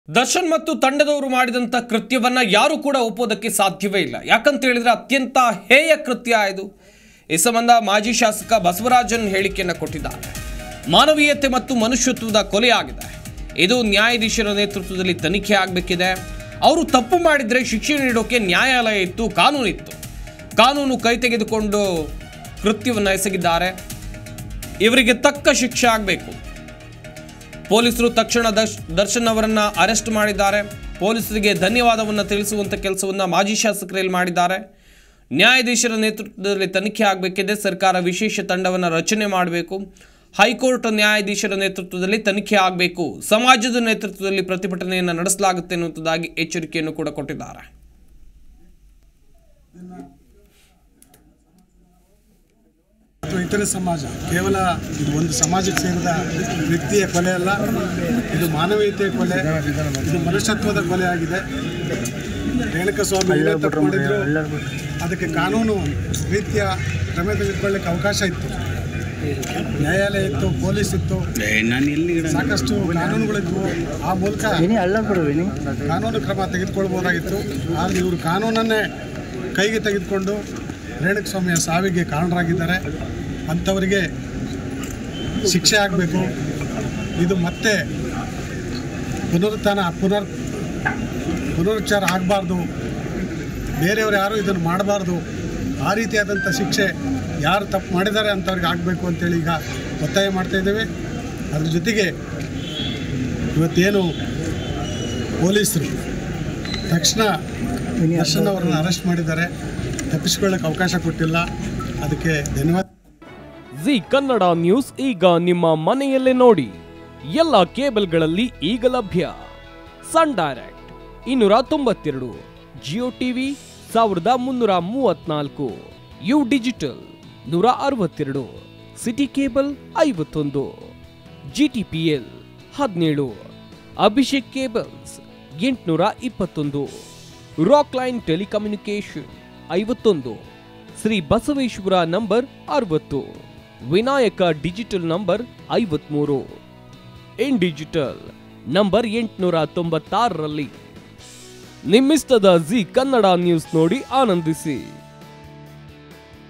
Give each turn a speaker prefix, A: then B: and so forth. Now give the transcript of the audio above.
A: ದರ್ಶನ್ ಮತ್ತು ತಂಡದವರು ಮಾಡಿದಂತ ಕೃತ್ಯವನ್ನ ಯಾರು ಕೂಡ ಒಪ್ಪೋದಕ್ಕೆ ಸಾಧ್ಯವೇ ಇಲ್ಲ. ಯಾಕಂತ ಹೇಳಿದ್ರೆ ಅತ್ಯಂತ ಹೇಯ ಕೃತ್ಯ ಇದು. ಈ ಸಂಬಂಧ ಮಾಜಿ ಶಾಸಕ ಬಸವರಾಜನ್ ಹೇಳಿಕೆಯನ್ನು ಕೊಟ್ಟಿದ್ದಾರೆ. ಮಾನವೀಯತೆ ಮತ್ತು ಮನುಷ್ಯತ್ವದ ಕೊಲೆಯಾಗಿದೆ. ಇದು ನ್ಯಾಯಾಧೀಶರ ನೇತೃತ್ವದಲ್ಲಿ ತನಿಖೆ ಆಗಬೇಕಿದೆ. ಅವರು ತಪ್ಪು ಮಾಡಿದ್ರೆ ಶಿಕ್ಷೆ ನೀಡೋಕೆ ನ್ಯಾಯಾಲಯ ಇತ್ತು, ಕಾನೂನು ಇತ್ತು. ಕಾನೂನು ಕೈ ತೆಗೆದುಕೊಂಡು ಕೃತ್ಯವನ್ನು ಎಸಗಿದ್ದಾರೆ. ಇವರಿಗೆ ತಕ್ಕ ಶಿಕ್ಷೆ ಆಗಬೇಕು. ಪೊಲೀಸರು ತಕ್ಷಣ ದರ್ಶನ್ ಅವರನ್ನ ಅರೆಸ್ಟ್ ಮಾಡಿದ್ದಾರೆ. ಪೊಲೀಸರಿಗೆ ಧನ್ಯವಾದವನ್ನು ತಿಳಿಸುವಂತ ಕೆಲಸವನ್ನ ಮಾಜಿ ಶಾಸಕರಲ್ಲಿ ಮಾಡಿದ್ದಾರೆ. ನ್ಯಾಯಾಧೀಶರ ನೇತೃತ್ವದಲ್ಲಿ ತನಿಖೆ ಆಗಬೇಕಿದೆ. ಸರ್ಕಾರ ವಿಶೇಷ ತಂಡವನ್ನು ರಚನೆ ಮಾಡಬೇಕು. ಹೈಕೋರ್ಟ್ ನ್ಯಾಯಾಧೀಶರ ನೇತೃತ್ವದಲ್ಲಿ ತನಿಖೆ ಆಗಬೇಕು. ಸಮಾಜದ ನೇತೃತ್ವದಲ್ಲಿ ಪ್ರತಿಭಟನೆಯನ್ನು ನಡೆಸಲಾಗುತ್ತೆ ಎನ್ನುವುದಾಗಿ ಎಚ್ಚರಿಕೆಯನ್ನು ಕೂಡ ಕೊಟ್ಟಿದ್ದಾರೆ.
B: ಇತರೆ ಸಮಾಜ ಕೇವಲ ಇದು ಒಂದು ಸಮಾಜಕ್ಕೆ ಸೇರಿದ ವ್ಯಕ್ತಿಯ ಕೊಲೆ ಅಲ್ಲ, ಇದು ಮಾನವೀಯತೆಯ ಕೊಲೆ, ಇದು ಮನುಷ್ಯತ್ವದ ಕೊಲೆ ಆಗಿದೆ. ರೇಣುಕಾಸ್ವಾಮಿ ತಪ್ಪು ಮಾಡಿದ್ರು, ಅದಕ್ಕೆ ಕಾನೂನು ರೀತಿಯ ಕ್ರಮ ತೆಗೆದುಕೊಳ್ಳಲಿಕ್ಕೆ ಅವಕಾಶ ಇತ್ತು. ನ್ಯಾಯಾಲಯ ಇತ್ತು, ಪೊಲೀಸ್ ಇತ್ತು, ಸಾಕಷ್ಟು ಕಾನೂನುಗಳಿದ್ವು. ಆ ಮೂಲಕ ಕಾನೂನು ಕ್ರಮ ತೆಗೆದುಕೊಳ್ಬೋದಾಗಿತ್ತು. ಆದರೆ ಇವರು ಕಾನೂನನ್ನೇ ಕೈಗೆ ತೆಗೆದುಕೊಂಡು ರೇಣುಕಾಸ್ವಾಮಿಯ ಸಾವಿಗೆ ಕಾರಣರಾಗಿದ್ದಾರೆ. ಅಂಥವರಿಗೆ ಶಿಕ್ಷೆ ಆಗಬೇಕು. ಇದು ಮತ್ತೆ ಪುನರುಚ್ಚಾರ ಆಗಬಾರ್ದು. ಬೇರೆಯವರು ಯಾರು ಇದನ್ನು ಮಾಡಬಾರ್ದು. ಆ ರೀತಿಯಾದಂಥ ಶಿಕ್ಷೆ ಯಾರು ತಪ್ಪು ಮಾಡಿದ್ದಾರೆ ಅಂಥವ್ರಿಗೆ ಆಗಬೇಕು ಅಂತೇಳಿ ಈಗ ಒತ್ತಾಯ ಮಾಡ್ತಾಯಿದ್ದೇವೆ. ಅದ್ರ ಜೊತೆಗೆ ಇವತ್ತೇನು ಪೊಲೀಸರು ತಕ್ಷಣ ದರ್ಶನ್ ಅವರನ್ನು ಅರೆಸ್ಟ್ ಮಾಡಿದ್ದಾರೆ, ತಪ್ಪಿಸಿಕೊಳ್ಳಕ್ಕೆ ಅವಕಾಶ ಕೊಟ್ಟಿಲ್ಲ, ಅದಕ್ಕೆ ಧನ್ಯವಾದ.
C: ಜಿ ಕನ್ನಡ ನ್ಯೂಸ್ ಈಗ ನಿಮ್ಮ ಮನೆಯಲ್ಲೇ ನೋಡಿ. ಎಲ್ಲ ಕೇಬಲ್ಗಳಲ್ಲಿ ಈಗ ಲಭ್ಯ. Sun Direct 292, Jio TV 1334, U digital 162, city cable 51, GTPL 17, Abhishek cables 821, Rockline telecommunication 51, Shri Basaveshwara number 60, Vinayaka digital number 53, in digital number 896ರಲ್ಲಿ. ನಿಮ್ಮಿಸ್ತದ ಜಿ ಕನ್ನಡ ನ್ಯೂಸ್ ನೋಡಿ ಆನಂದಿಸಿ.